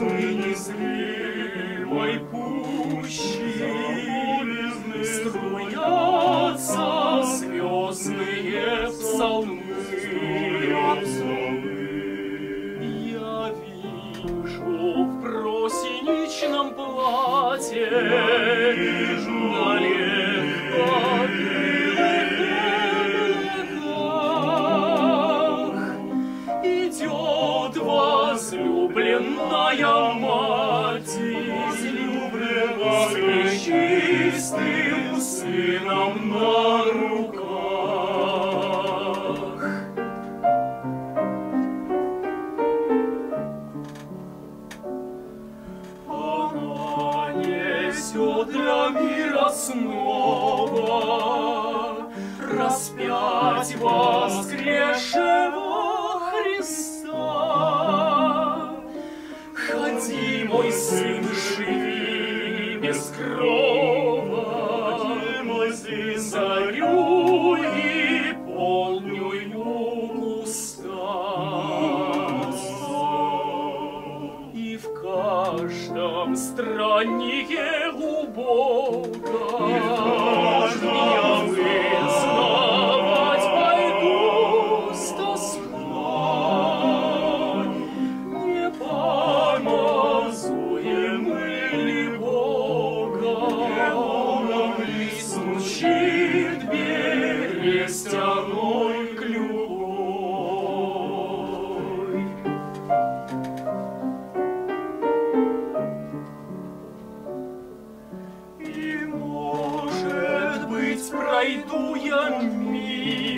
бездны незримой пущи струятся звездные псалмы. Я вижу в просеничном платье на легкокрылых идет возлюбленная мать с чистым сыном на руках. Она несет для мира снова распять воскресшего Христа. Ходи, мой сын, живи без крова, зарю и полнюю устать. И в каждом страннике у Бога я вызнавать пойду с тоской. Не помазуемый ли Богом ли звучит берестяной клюкой? И, может быть, пройду я мимо